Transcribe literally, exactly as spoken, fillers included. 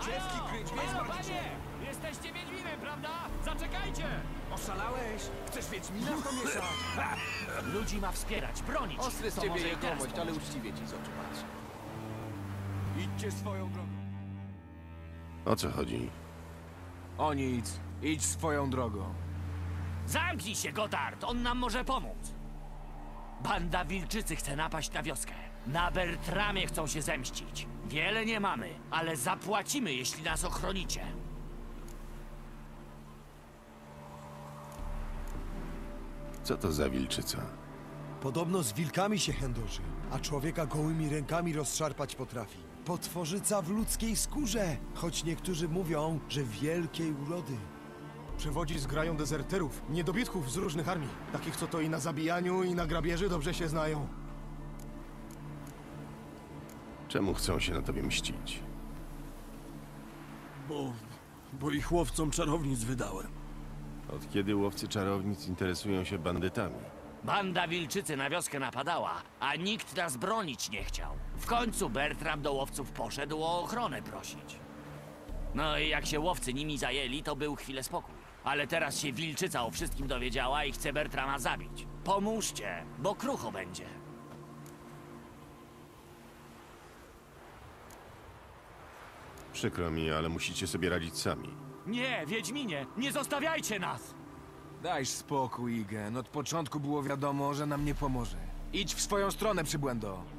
Ucieczki, kryć, Halo, panie! Jesteście Wiedźminem, prawda? Zaczekajcie! Oszalałeś? Chcesz Wiedźmina w to mieszać? Ludzi ma wspierać, bronić. Ostry z To ciebie może i teraz jegomość, ale pomoże. uczciwie ci z oczu patrzę. Idźcie swoją drogą. O co chodzi? O nic. Idź swoją drogą. Zamknij się, Gotthard! On nam może pomóc. Banda wilczycy chce napaść na wioskę. Na Bertramie chcą się zemścić. Wiele nie mamy, ale zapłacimy, jeśli nas ochronicie. Co to za wilczyca? Podobno z wilkami się chędoży, a człowieka gołymi rękami rozszarpać potrafi. Potworzyca w ludzkiej skórze, choć niektórzy mówią, że wielkiej urody. Przewodzi zgrają dezerterów, niedobitków z różnych armii. Takich, co to i na zabijaniu, i na grabieży dobrze się znają. Czemu chcą się na tobie mścić? Bo... bo ich łowcom czarownic wydałem. Od kiedy łowcy czarownic interesują się bandytami? Banda wilczycy na wioskę napadała, a nikt nas bronić nie chciał. W końcu Bertram do łowców poszedł o ochronę prosić. No i jak się łowcy nimi zajęli, to był chwilę spokój. Ale teraz się wilczyca o wszystkim dowiedziała i chce Bertrama zabić. Pomóżcie, bo krucho będzie. Przykro mi, ale musicie sobie radzić sami. Nie, Wiedźminie, nie zostawiajcie nas! Dajż spokój, Igen. Od początku było wiadomo, że nam nie pomoże. Idź w swoją stronę, przybłędo.